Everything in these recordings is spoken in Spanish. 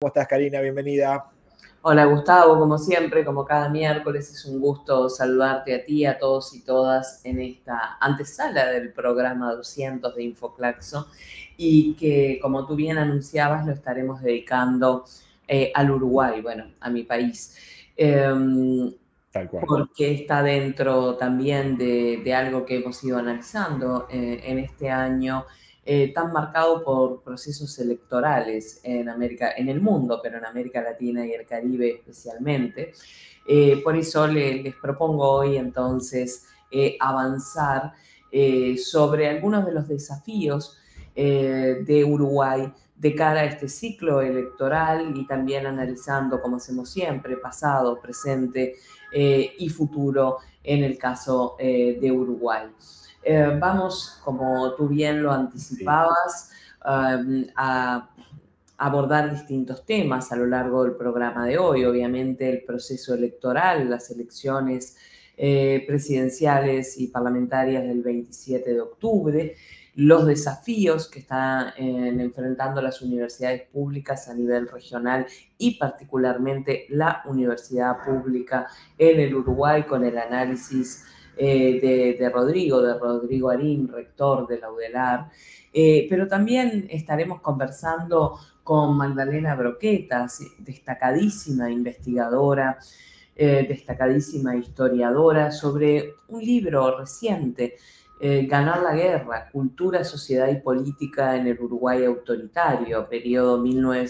¿Cómo estás, Karina? Bienvenida. Hola Gustavo, como siempre, como cada miércoles, es un gusto saludarte a ti, a todos y todas en esta antesala del programa 200 de Infoclaxo y que, como tú bien anunciabas, lo estaremos dedicando al Uruguay, bueno, a mi país. Tal cual. Porque está dentro también de algo que hemos ido analizando en este año tan marcado por procesos electorales en América, en el mundo, pero en América Latina y el Caribe especialmente. Por eso les propongo hoy entonces avanzar sobre algunos de los desafíos de Uruguay de cara a este ciclo electoral y también analizando, como hacemos siempre, pasado, presente y futuro en el caso de Uruguay. Vamos, como tú bien lo anticipabas, a abordar distintos temas a lo largo del programa de hoy. Obviamente el proceso electoral, las elecciones presidenciales y parlamentarias del 27 de octubre, los desafíos que están enfrentando las universidades públicas a nivel regional y particularmente la universidad pública en el Uruguay con el análisis de Rodrigo Arín, rector de la UDELAR, pero también estaremos conversando con Magdalena Broquetas, destacadísima investigadora, destacadísima historiadora, sobre un libro reciente, Ganar la guerra, cultura, sociedad y política en el Uruguay autoritario, periodo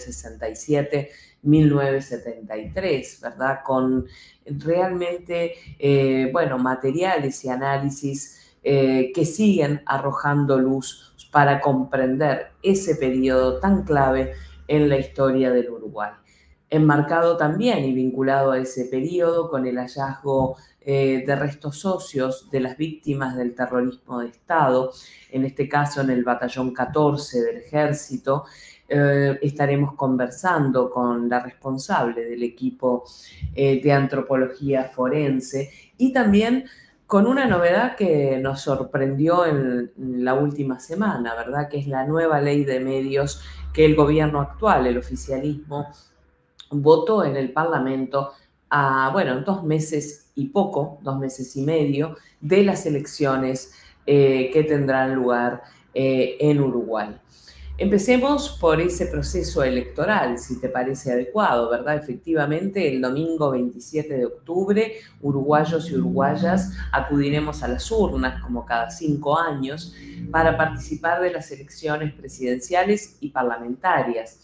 1967-1973, ¿verdad? Con realmente, materiales y análisis que siguen arrojando luz para comprender ese periodo tan clave en la historia del Uruguay. Enmarcado también y vinculado a ese periodo con el hallazgo de restos óseos de las víctimas del terrorismo de Estado, en este caso en el batallón 14 del Ejército. Estaremos conversando con la responsable del equipo de antropología forense y también con una novedad que nos sorprendió en la última semana, ¿verdad? Que es la nueva ley de medios que el gobierno actual, el oficialismo, votó en el Parlamento a, 2 meses y poco, 2 meses y medio, de las elecciones que tendrán lugar en Uruguay. Empecemos por ese proceso electoral, si te parece adecuado, ¿verdad? Efectivamente, el domingo 27 de octubre, uruguayos y uruguayas acudiremos a las urnas, como cada 5 años, para participar de las elecciones presidenciales y parlamentarias,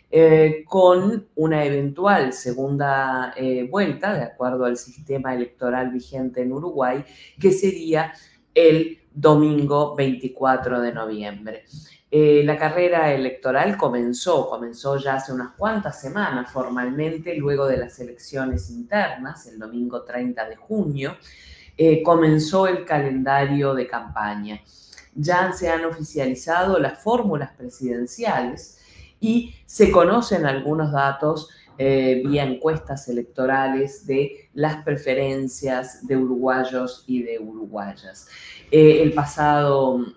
con una eventual segunda vuelta, de acuerdo al sistema electoral vigente en Uruguay, que sería el domingo 24 de noviembre. La carrera electoral comenzó ya hace unas cuantas semanas formalmente, luego de las elecciones internas, el domingo 30 de junio, comenzó el calendario de campaña. Ya se han oficializado las fórmulas presidenciales y se conocen algunos datos vía encuestas electorales de las preferencias de uruguayos y de uruguayas. El pasado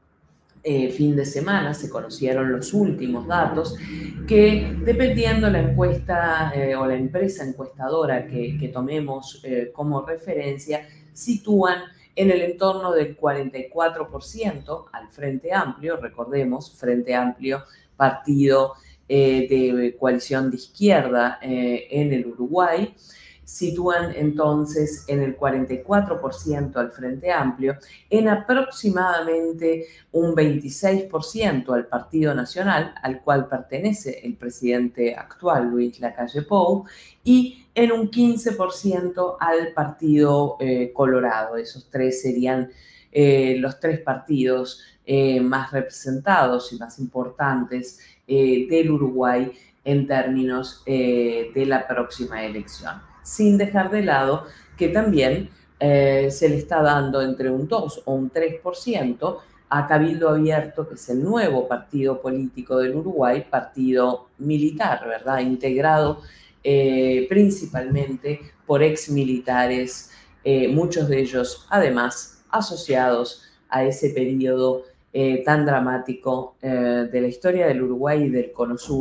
fin de semana se conocieron los últimos datos que, dependiendo la encuesta o la empresa encuestadora que tomemos como referencia, sitúan en el entorno del 44% al Frente Amplio. Recordemos, Frente Amplio, partido de coalición de izquierda en el Uruguay, sitúan entonces en el 44% al Frente Amplio, en aproximadamente un 26% al Partido Nacional, al cual pertenece el presidente actual, Luis Lacalle Pou, y en un 15% al Partido Colorado. Esos tres serían los tres partidos más representados y más importantes del Uruguay en términos de la próxima elección, sin dejar de lado que también se le está dando entre un 2 o un 3% a Cabildo Abierto, que es el nuevo partido político del Uruguay, partido militar, ¿verdad? Integrado principalmente por exmilitares, muchos de ellos además asociados a ese periodo tan dramático de la historia del Uruguay y del Cono Sur,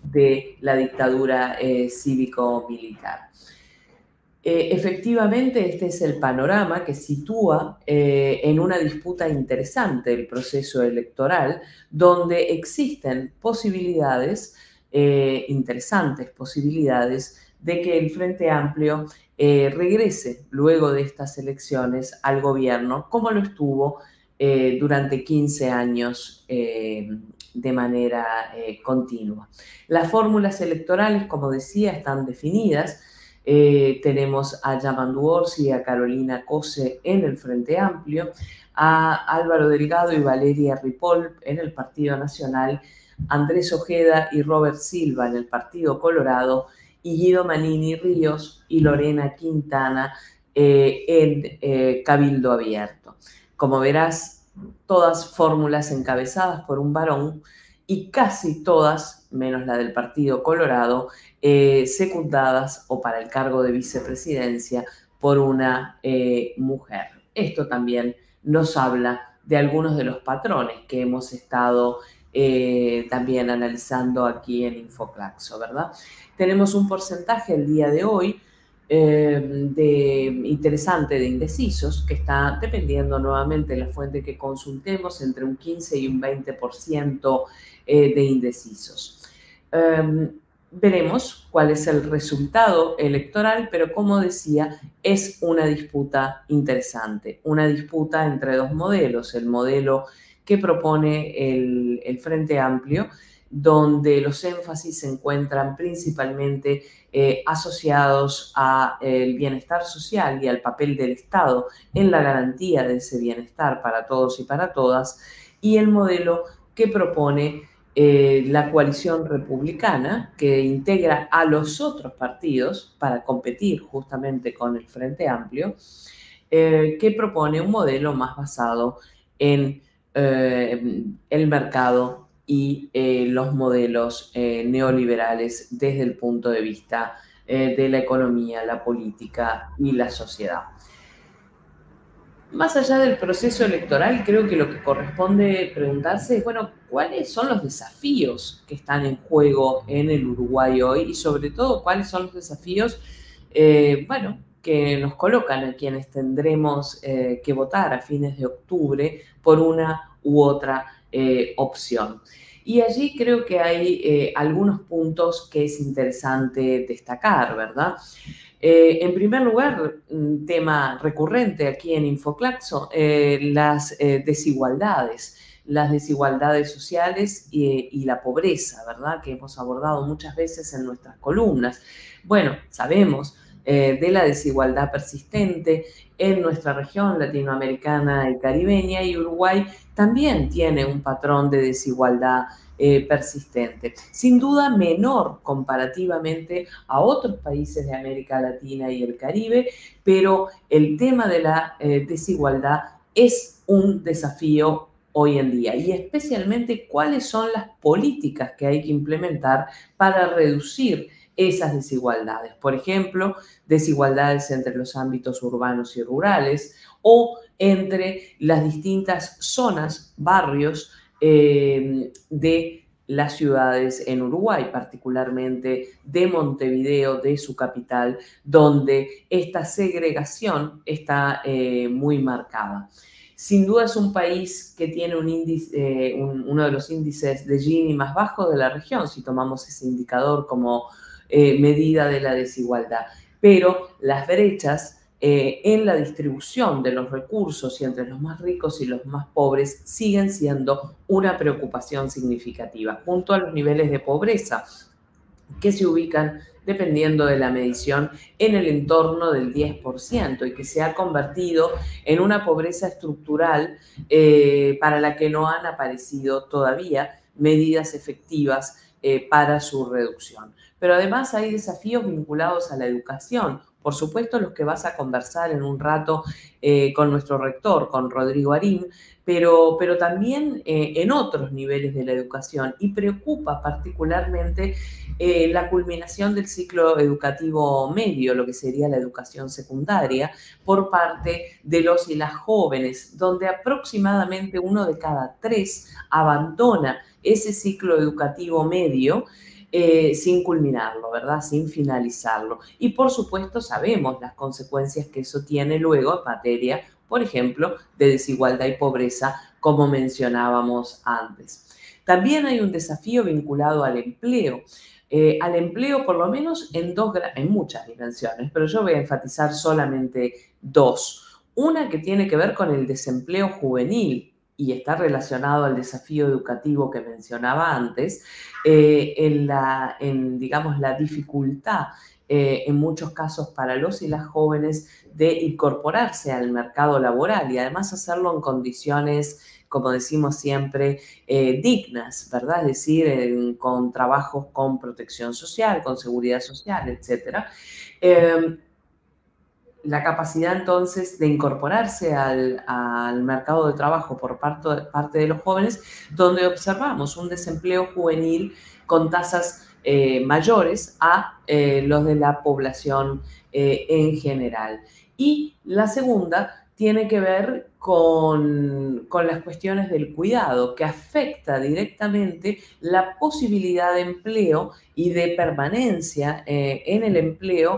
de la dictadura cívico-militar. Efectivamente, este es el panorama que sitúa en una disputa interesante el proceso electoral, donde existen posibilidades, interesantes posibilidades, de que el Frente Amplio regrese luego de estas elecciones al gobierno, como lo estuvo durante 15 años de manera continua. Las fórmulas electorales, como decía, están definidas. Tenemos a Yamandu Orsi y a Carolina Cose en el Frente Amplio, a Álvaro Delgado y Valeria Ripoll en el Partido Nacional, Andrés Ojeda y Robert Silva en el Partido Colorado, y Guido Manini Ríos y Lorena Quintana en Cabildo Abierto. Como verás, todas fórmulas encabezadas por un varón y casi todas, menos la del Partido Colorado, secundadas o para el cargo de vicepresidencia por una mujer. Esto también nos habla de algunos de los patrones que hemos estado también analizando aquí en Infoclaxo, ¿verdad? Tenemos un porcentaje el día de hoy interesante de indecisos, que está dependiendo nuevamente de la fuente que consultemos, entre un 15 y un 20% de indecisos. Veremos cuál es el resultado electoral, pero como decía, es una disputa interesante, una disputa entre dos modelos, el modelo que propone el Frente Amplio, donde los énfasis se encuentran principalmente asociados al bienestar social y al papel del Estado en la garantía de ese bienestar para todos y para todas, y el modelo que propone la coalición republicana, que integra a los otros partidos para competir justamente con el Frente Amplio, que propone un modelo más basado en el mercado y los modelos neoliberales desde el punto de vista de la economía, la política y la sociedad. Más allá del proceso electoral, creo que lo que corresponde preguntarse es, bueno, ¿cuáles son los desafíos que están en juego en el Uruguay hoy? Y sobre todo, ¿cuáles son los desafíos, que nos colocan a quienes tendremos que votar a fines de octubre por una u otra opción? Y allí creo que hay algunos puntos que es interesante destacar, ¿verdad? En primer lugar, un tema recurrente aquí en Infoclaxo, las desigualdades sociales y la pobreza, ¿verdad? Que hemos abordado muchas veces en nuestras columnas. Bueno, sabemos de la desigualdad persistente en nuestra región latinoamericana y caribeña, y Uruguay también tiene un patrón de desigualdad persistente, sin duda menor comparativamente a otros países de América Latina y el Caribe, pero el tema de la desigualdad es un desafío hoy en día, y especialmente cuáles son las políticas que hay que implementar para reducir esas desigualdades. Por ejemplo, desigualdades entre los ámbitos urbanos y rurales, o entre las distintas zonas, barrios de las ciudades en Uruguay, particularmente de Montevideo, de su capital, donde esta segregación está muy marcada. Sin duda es un país que tiene uno de los índices de Gini más bajos de la región, si tomamos ese indicador como medida de la desigualdad. Pero las brechas en la distribución de los recursos y entre los más ricos y los más pobres siguen siendo una preocupación significativa, junto a los niveles de pobreza que se ubican, dependiendo de la medición, en el entorno del 10%, y que se ha convertido en una pobreza estructural para la que no han aparecido todavía medidas efectivas para su reducción. Pero además hay desafíos vinculados a la educación. Por supuesto, los que vas a conversar en un rato con nuestro rector, con Rodrigo Arín, pero también en otros niveles de la educación, y preocupa particularmente la culminación del ciclo educativo medio, lo que sería la educación secundaria, por parte de los y las jóvenes, donde aproximadamente 1 de cada 3 abandona ese ciclo educativo medio sin culminarlo, ¿verdad? Sin finalizarlo. Y por supuesto sabemos las consecuencias que eso tiene luego en materia, por ejemplo, de desigualdad y pobreza, como mencionábamos antes. También hay un desafío vinculado al empleo. Al empleo por lo menos en muchas dimensiones, pero yo voy a enfatizar solamente dos. Una que tiene que ver con el desempleo juvenil y está relacionado al desafío educativo que mencionaba antes, digamos, la dificultad en muchos casos para los y las jóvenes de incorporarse al mercado laboral y además hacerlo en condiciones, como decimos siempre, dignas, ¿verdad? Es decir, con trabajos con protección social, con seguridad social, etcétera. La capacidad entonces de incorporarse al mercado de trabajo por parte de los jóvenes, donde observamos un desempleo juvenil con tasas mayores a los de la población en general. Y la segunda tiene que ver con las cuestiones del cuidado, que afecta directamente la posibilidad de empleo y de permanencia en el empleo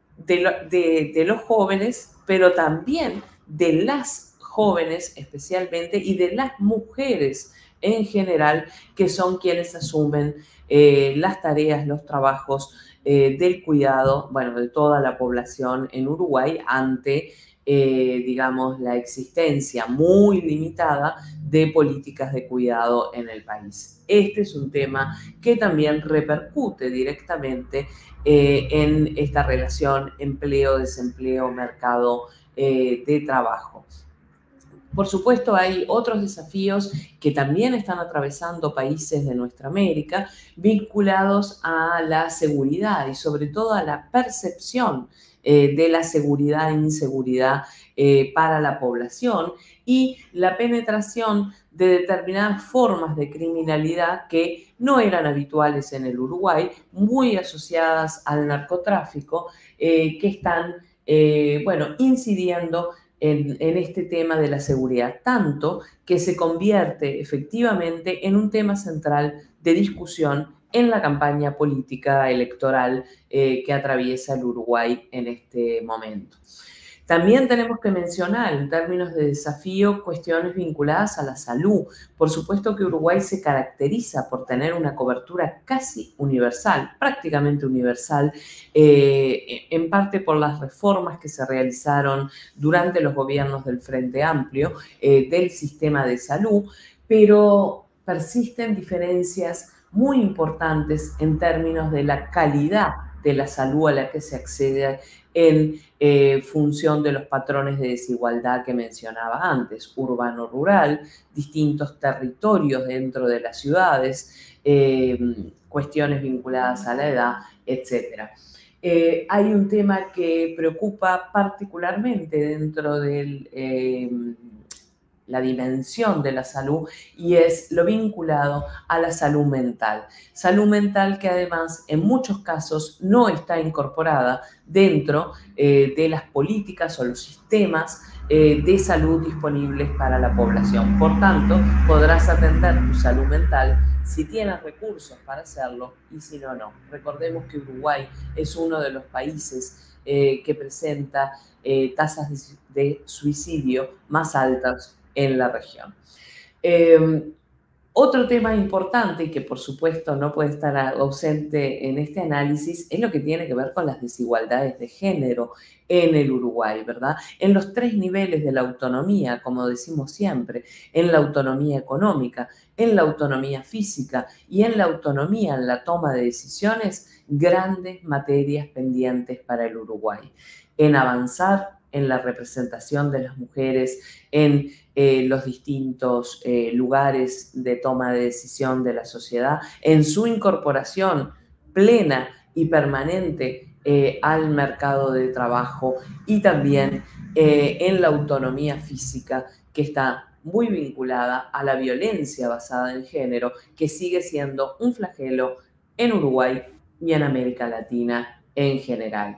de los jóvenes, pero también de las jóvenes especialmente y de las mujeres en general, que son quienes asumen las tareas, los trabajos del cuidado, bueno, de toda la población en Uruguay ante, digamos, la existencia muy limitada de políticas de cuidado en el país. Este es un tema que también repercute directamente en esta relación empleo-desempleo, mercado de trabajo. Por supuesto, hay otros desafíos que también están atravesando países de nuestra América vinculados a la seguridad y sobre todo a la percepción de la seguridad e inseguridad para la población y la penetración de determinadas formas de criminalidad que no eran habituales en el Uruguay, muy asociadas al narcotráfico, que están, bueno, incidiendo en este tema de la seguridad, tanto que se convierte efectivamente en un tema central de discusión en la campaña política electoral que atraviesa el Uruguay en este momento. También tenemos que mencionar en términos de desafío cuestiones vinculadas a la salud. Por supuesto que Uruguay se caracteriza por tener una cobertura casi universal, prácticamente universal, en parte por las reformas que se realizaron durante los gobiernos del Frente Amplio del sistema de salud, pero persisten diferencias muy importantes en términos de la calidad de la salud a la que se accede en función de los patrones de desigualdad que mencionaba antes, urbano-rural, distintos territorios dentro de las ciudades, cuestiones vinculadas a la edad, etc. Hay un tema que preocupa particularmente dentro de la dimensión de la salud y es lo vinculado a la salud mental. Salud mental que además en muchos casos no está incorporada dentro de las políticas o los sistemas de salud disponibles para la población. Por tanto, podrás atender tu salud mental si tienes recursos para hacerlo y si no, no. Recordemos que Uruguay es uno de los países que presenta tasas de suicidio más altas en la región. Otro tema importante y que por supuesto no puede estar ausente en este análisis es lo que tiene que ver con las desigualdades de género en el Uruguay, ¿verdad? En los tres niveles de la autonomía, como decimos siempre, en la autonomía económica, en la autonomía física y en la autonomía en la toma de decisiones, grandes materias pendientes para el Uruguay. En avanzar en la representación de las mujeres en los distintos lugares de toma de decisión de la sociedad, en su incorporación plena y permanente al mercado de trabajo y también en la autonomía física que está muy vinculada a la violencia basada en género, que sigue siendo un flagelo en Uruguay y en América Latina en general.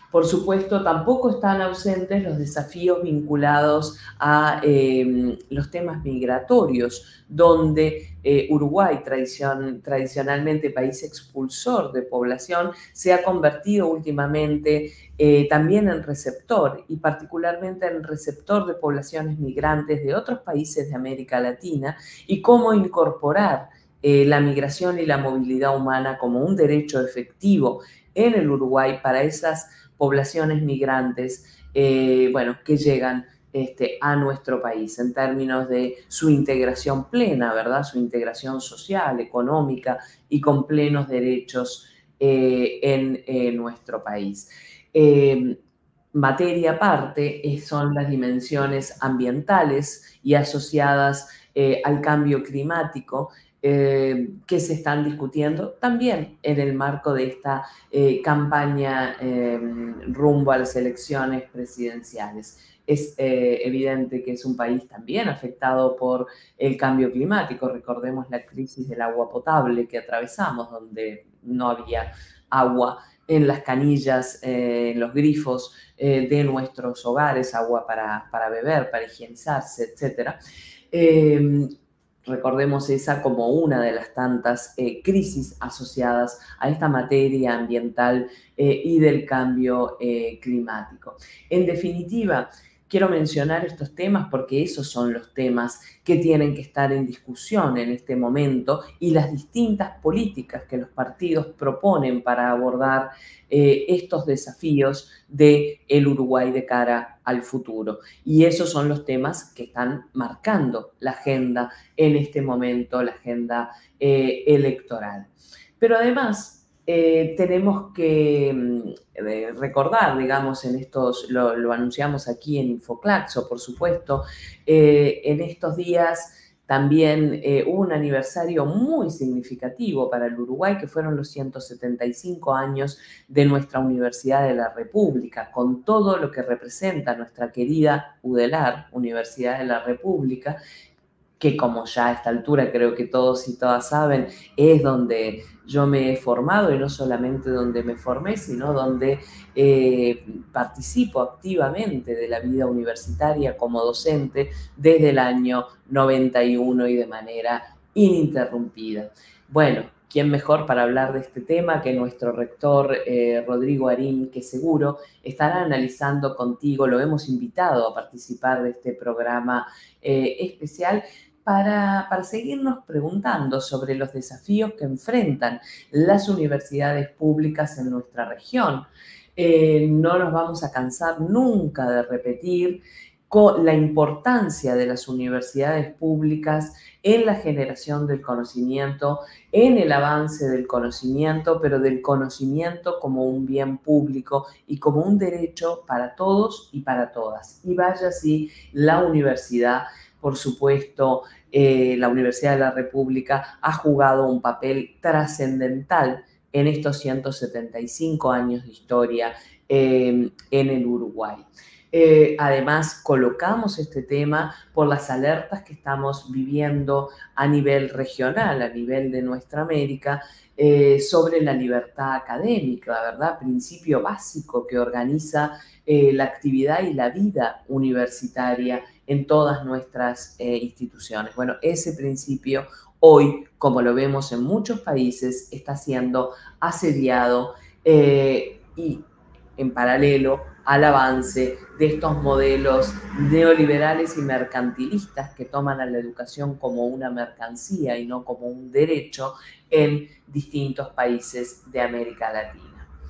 Por supuesto, tampoco están ausentes los desafíos vinculados a los temas migratorios, donde Uruguay, tradicionalmente país expulsor de población, se ha convertido últimamente también en receptor, y particularmente en receptor de poblaciones migrantes de otros países de América Latina, y cómo incorporar la migración y la movilidad humana como un derecho efectivo en el Uruguay para esas poblaciones migrantes, bueno, que llegan a nuestro país en términos de su integración plena, ¿verdad? Su integración social, económica y con plenos derechos en nuestro país. Materia aparte son las dimensiones ambientales y asociadas al cambio climático, que se están discutiendo también en el marco de esta campaña rumbo a las elecciones presidenciales. Es evidente que es un país también afectado por el cambio climático. Recordemos la crisis del agua potable que atravesamos, donde no había agua en las canillas, en los grifos de nuestros hogares, agua para beber, para higienizarse, etc. Recordemos esa como una de las tantas crisis asociadas a esta materia ambiental y del cambio climático. En definitiva, quiero mencionar estos temas porque esos son los temas que tienen que estar en discusión en este momento, y las distintas políticas que los partidos proponen para abordar estos desafíos del Uruguay de cara al futuro. Y esos son los temas que están marcando la agenda en este momento, la agenda electoral. Pero además tenemos que recordar, digamos, en estos, lo anunciamos aquí en Infoclaxo, por supuesto, en estos días también hubo un aniversario muy significativo para el Uruguay, que fueron los 175 años de nuestra Universidad de la República, con todo lo que representa nuestra querida UDELAR, Universidad de la República, que como ya a esta altura creo que todos y todas saben, es donde yo me he formado, y no solamente donde me formé, sino donde participo activamente de la vida universitaria como docente desde el año 91 y de manera ininterrumpida. Bueno, ¿quién mejor para hablar de este tema que nuestro rector Rodrigo Arín, que seguro estará analizando contigo? Lo hemos invitado a participar de este programa especial para seguirnos preguntando sobre los desafíos que enfrentan las universidades públicas en nuestra región. No nos vamos a cansar nunca de repetir la importancia de las universidades públicas en la generación del conocimiento, en el avance del conocimiento, pero del conocimiento como un bien público y como un derecho para todos y para todas. Y vaya si la universidad, por supuesto, la Universidad de la República ha jugado un papel trascendental en estos 175 años de historia en el Uruguay. Además, colocamos este tema por las alertas que estamos viviendo a nivel regional, a nivel de nuestra América, sobre la libertad académica, ¿verdad? Principio básico que organiza la actividad y la vida universitaria en todas nuestras instituciones. Bueno, ese principio hoy, como lo vemos en muchos países, está siendo asediado y en paralelo al avance de estos modelos neoliberales y mercantilistas que toman a la educación como una mercancía y no como un derecho en distintos países de América Latina.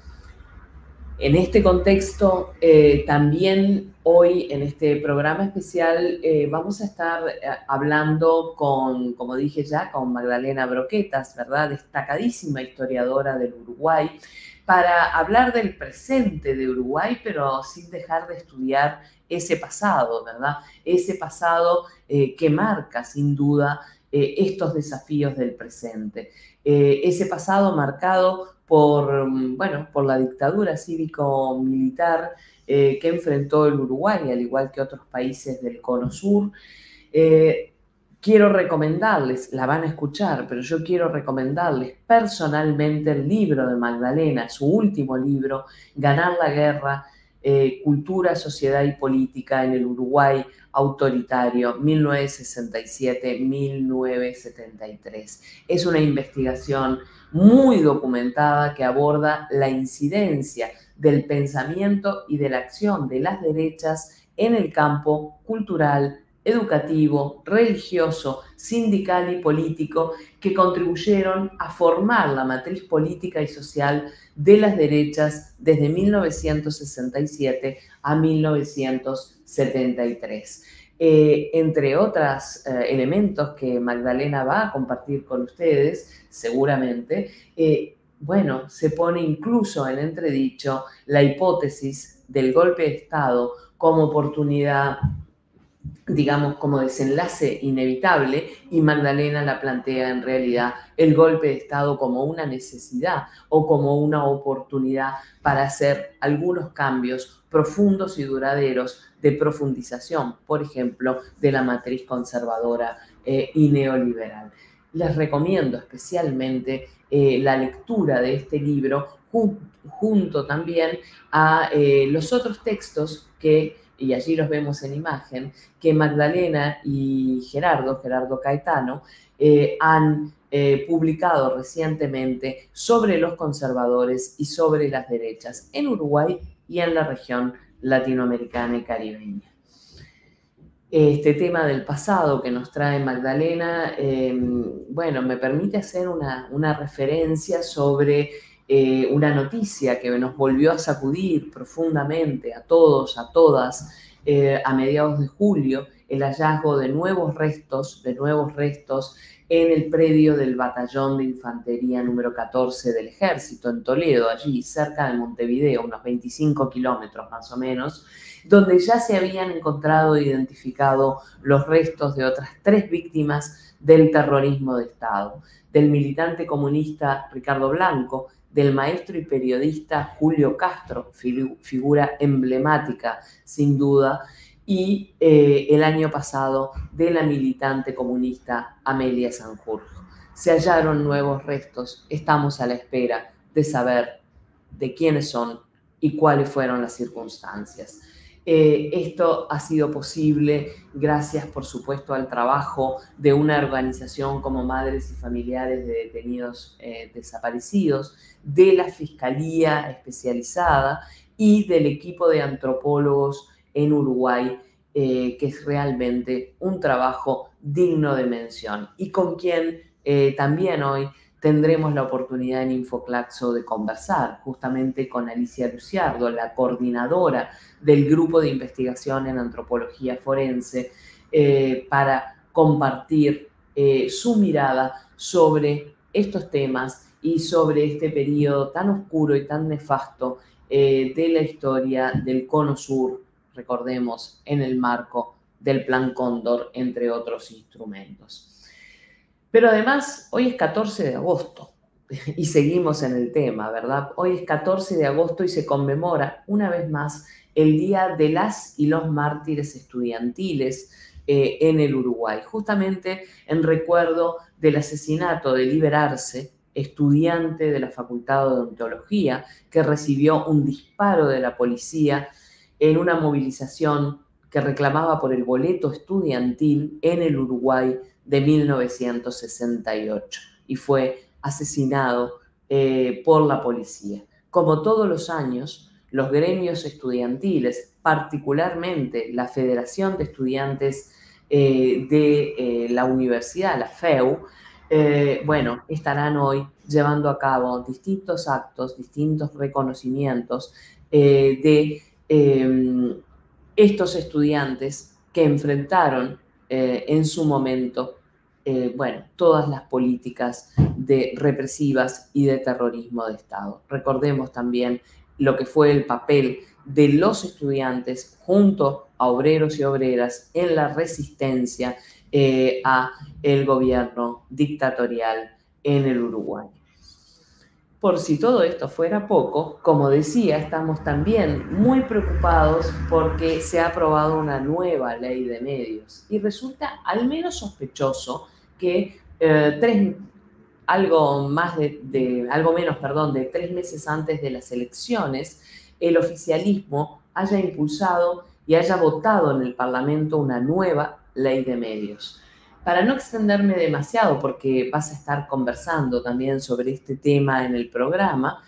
En este contexto, también hoy en este programa especial vamos a estar hablando con, como dije ya, con Magdalena Broquetas, ¿verdad? Destacadísima historiadora del Uruguay, para hablar del presente de Uruguay, pero sin dejar de estudiar ese pasado, ¿verdad? Ese pasado que marca, sin duda, estos desafíos del presente. Ese pasado marcado por la dictadura cívico-militar que enfrentó el Uruguay, al igual que otros países del Cono Sur, quiero recomendarles, la van a escuchar, pero yo quiero recomendarles personalmente el libro de Magdalena, su último libro, Ganar la guerra, cultura, sociedad y política en el Uruguay autoritario, 1967-1973. Es una investigación muy documentada que aborda la incidencia del pensamiento y de la acción de las derechas en el campo cultural, educativo, religioso, sindical y político que contribuyeron a formar la matriz política y social de las derechas desde 1967 a 1973. Entre otros elementos que Magdalena va a compartir con ustedes, seguramente, bueno, se pone incluso en entredicho la hipótesis del golpe de Estado como oportunidad, digamos, como desenlace inevitable, y Magdalena la plantea en realidad el golpe de Estado como una necesidad o como una oportunidad para hacer algunos cambios profundos y duraderos de profundización, por ejemplo, de la matriz conservadora y neoliberal. Les recomiendo especialmente la lectura de este libro junto también a los otros textos y allí los vemos en imagen, que Magdalena y Gerardo Caetano, han publicado recientemente sobre los conservadores y sobre las derechas en Uruguay y en la región latinoamericana y caribeña. Este tema del pasado que nos trae Magdalena, bueno, me permite hacer una referencia sobre una noticia que nos volvió a sacudir profundamente a todos, a todas, a mediados de julio, el hallazgo de nuevos restos en el predio del Batallón de Infantería número 14 del Ejército, en Toledo, allí cerca de Montevideo, unos 25 kilómetros más o menos, donde ya se habían encontrado e identificado los restos de otras 3 víctimas del terrorismo de Estado, del militante comunista Ricardo Blanco, del maestro y periodista Julio Castro, figura emblemática sin duda, y el año pasado de la militante comunista Amelia Sanjurjo. Se hallaron nuevos restos, estamos a la espera de saber de quiénes son y cuáles fueron las circunstancias. Esto ha sido posible gracias, por supuesto, al trabajo de una organización como Madres y Familiares de Detenidos Desaparecidos, de la Fiscalía Especializada y del equipo de antropólogos en Uruguay, que es realmente un trabajo digno de mención y con quien también hoy tendremos la oportunidad en Infoclaxo de conversar justamente con Alicia Luciardo, la coordinadora del Grupo de Investigación en Antropología Forense, para compartir su mirada sobre estos temas y sobre este periodo tan oscuro y tan nefasto de la historia del Cono Sur, recordemos, en el marco del Plan Cóndor, entre otros instrumentos. Pero además, hoy es 14 de agosto y seguimos en el tema, ¿verdad? Hoy es 14 de agosto y se conmemora una vez más el Día de las y los Mártires Estudiantiles en el Uruguay, justamente en recuerdo del asesinato de Liberarse, estudiante de la Facultad de Odontología, que recibió un disparo de la policía en una movilización que reclamaba por el boleto estudiantil en el Uruguay de 1968 y fue asesinado por la policía. Como todos los años, los gremios estudiantiles, particularmente la Federación de Estudiantes de la Universidad, la FEU, bueno, estarán hoy llevando a cabo distintos actos, distintos reconocimientos de estos estudiantes que enfrentaron en su momento, bueno, todas las políticas represivas y de terrorismo de Estado. Recordemos también lo que fue el papel de los estudiantes junto a obreros y obreras en la resistencia a el gobierno dictatorial en el Uruguay. Por si todo esto fuera poco, como decía, estamos también muy preocupados porque se ha aprobado una nueva ley de medios y resulta al menos sospechoso que algo menos, perdón, de 3 meses antes de las elecciones, el oficialismo haya impulsado y haya votado en el Parlamento una nueva ley de medios. Para no extenderme demasiado, porque vas a estar conversando también sobre este tema en el programa,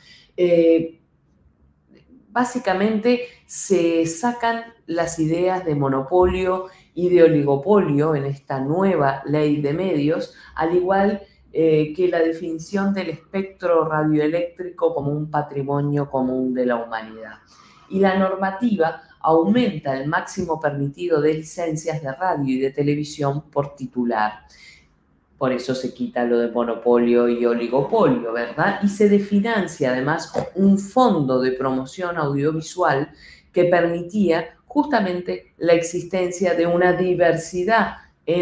básicamente se sacan las ideas de monopolio y de oligopolio en esta nueva ley de medios, al igual que la definición del espectro radioeléctrico como un patrimonio común de la humanidad. Y la normativa aumenta el máximo permitido de licencias de radio y de televisión por titular. Por eso se quita lo de monopolio y oligopolio, ¿verdad? Y se desfinancia además un fondo de promoción audiovisual que permitía justamente la existencia de una diversidad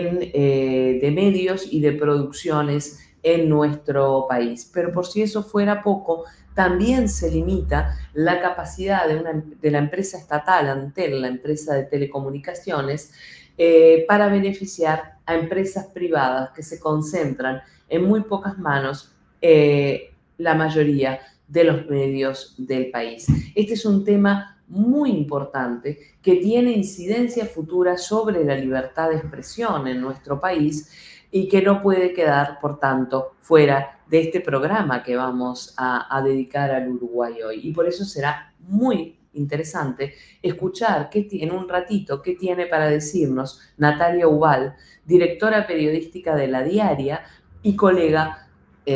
de medios y de producciones en nuestro país. Pero por si eso fuera poco, también se limita la capacidad de la empresa estatal, Antel, la empresa de telecomunicaciones, para beneficiar a empresas privadas que se concentran en muy pocas manos la mayoría de los medios del país. Este es un tema muy importante que tiene incidencia futura sobre la libertad de expresión en nuestro país y que no puede quedar, por tanto, fuera de este programa que vamos a dedicar al Uruguay hoy. Y por eso será muy interesante escuchar en un ratito qué tiene para decirnos Natalia Ubal, directora periodística de La Diaria y colega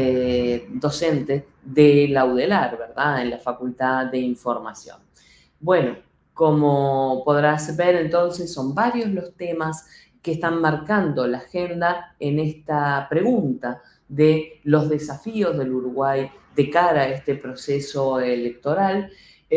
docente de la UDELAR, ¿verdad? En la Facultad de Información. Bueno, como podrás ver entonces, son varios los temas que están marcando la agenda en esta pregunta de los desafíos del Uruguay de cara a este proceso electoral.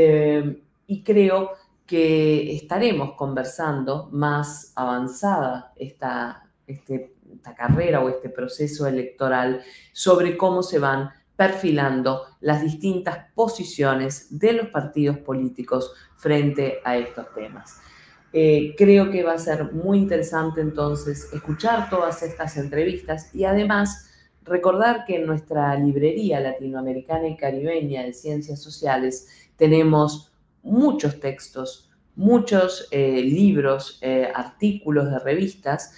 Y creo que estaremos conversando más avanzada esta carrera o este proceso electoral sobre cómo se van perfilando las distintas posiciones de los partidos políticos frente a estos temas. Creo que va a ser muy interesante entonces escuchar todas estas entrevistas y además recordar que en nuestra librería latinoamericana y caribeña de ciencias sociales tenemos muchos textos, muchos libros, artículos de revistas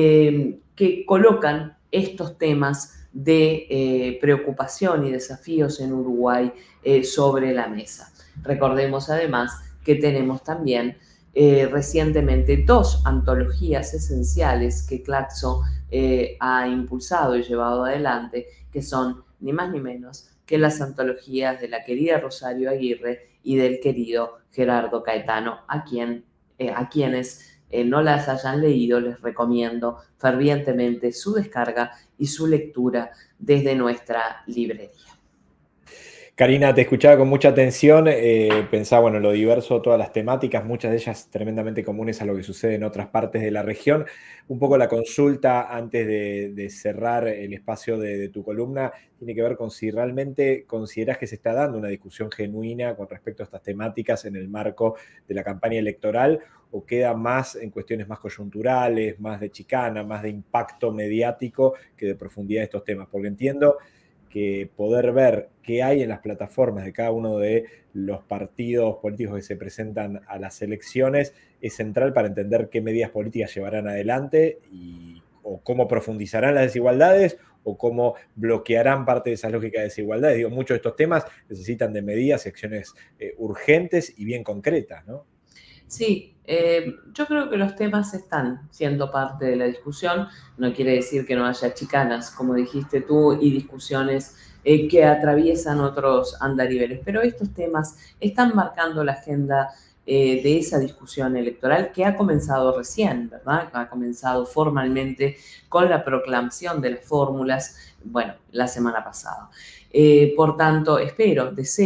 que colocan estos temas de preocupación y desafíos en Uruguay sobre la mesa. Recordemos además que tenemos también recientemente 2 antologías esenciales que Claxo ha impulsado y llevado adelante, que son ni más ni menos que las antologías de la querida Rosario Aguirre y del querido Gerardo Caetano, a quienes no las hayan leído, les recomiendo fervientemente su descarga y su lectura desde nuestra librería. Karina, te escuchaba con mucha atención, pensaba, bueno, lo diverso, todas las temáticas, muchas de ellas tremendamente comunes a lo que sucede en otras partes de la región. Un poco la consulta antes de cerrar el espacio de tu columna tiene que ver con si realmente consideras que se está dando una discusión genuina con respecto a estas temáticas en el marco de la campaña electoral o queda más en cuestiones más coyunturales, más de chicana, más de impacto mediático que de profundidad de estos temas, porque entiendo que poder ver qué hay en las plataformas de cada uno de los partidos políticos que se presentan a las elecciones es central para entender qué medidas políticas llevarán adelante o cómo profundizarán las desigualdades o cómo bloquearán parte de esas lógicas de desigualdades. Digo, muchos de estos temas necesitan de medidas y acciones urgentes y bien concretas, ¿no? Sí, yo creo que los temas están siendo parte de la discusión. No quiere decir que no haya chicanas, como dijiste tú, y discusiones que atraviesan otros andariveles, pero estos temas están marcando la agenda de esa discusión electoral que ha comenzado recién, ¿verdad? Ha comenzado formalmente con la proclamación de las fórmulas, bueno, la semana pasada. Por tanto, deseo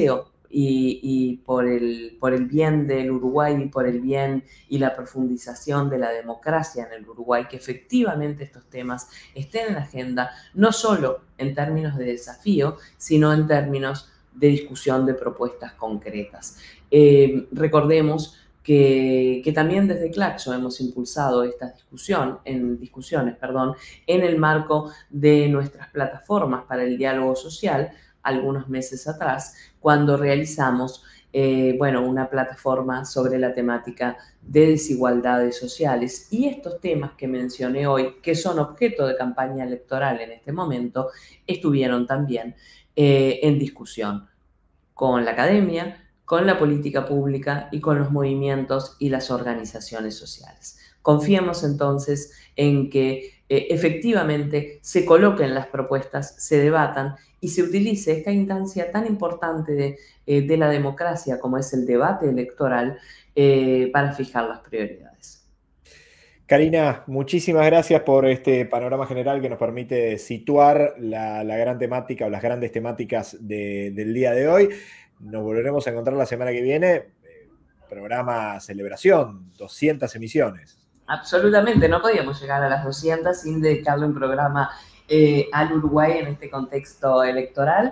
y por el bien del Uruguay y por el bien y la profundización de la democracia en el Uruguay, que efectivamente estos temas estén en la agenda, no solo en términos de desafío, sino en términos de discusión de propuestas concretas. Recordemos que también desde Claxo hemos impulsado esta discusiones, en el marco de nuestras plataformas para el diálogo social, algunos meses atrás, cuando realizamos una plataforma sobre la temática de desigualdades sociales. Y estos temas que mencioné hoy, que son objeto de campaña electoral en este momento, estuvieron también en discusión con la academia, con la política pública y con los movimientos y las organizaciones sociales. Confiemos entonces en que efectivamente se coloquen las propuestas, se debatan y se utilice esta instancia tan importante de la democracia como es el debate electoral para fijar las prioridades. Karina, muchísimas gracias por este panorama general que nos permite situar la gran temática o las grandes temáticas del día de hoy. Nos volveremos a encontrar la semana que viene. Programa celebración, 200 emisiones. Absolutamente, no podíamos llegar a las 200 sin dedicarle un programa al Uruguay en este contexto electoral.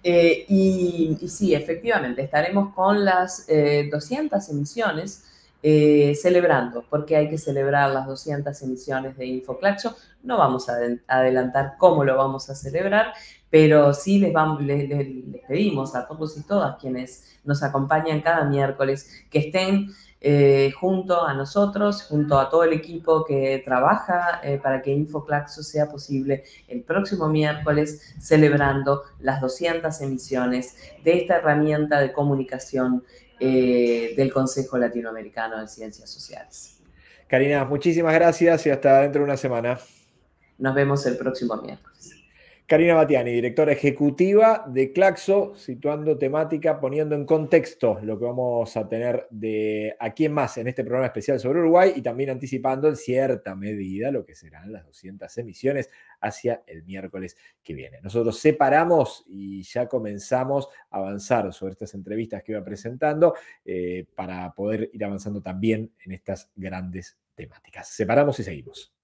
Y sí, efectivamente, estaremos con las 200 emisiones celebrando, porque hay que celebrar las 200 emisiones de InfoClaxo. No vamos a adelantar cómo lo vamos a celebrar, pero sí les pedimos a todos y todas quienes nos acompañan cada miércoles que estén junto a nosotros, junto a todo el equipo que trabaja para que InfoClaxo sea posible el próximo miércoles, celebrando las 200 emisiones de esta herramienta de comunicación del Consejo Latinoamericano de Ciencias Sociales. Karina, muchísimas gracias y hasta dentro de una semana. Nos vemos el próximo miércoles. Karina Batiani, directora ejecutiva de Claxo, situando temática, poniendo en contexto lo que vamos a tener de aquí en más en este programa especial sobre Uruguay y también anticipando en cierta medida lo que serán las 200 emisiones hacia el miércoles que viene. Nosotros separamos y ya comenzamos a avanzar sobre estas entrevistas que iba presentando para poder ir avanzando también en estas grandes temáticas. Separamos y seguimos.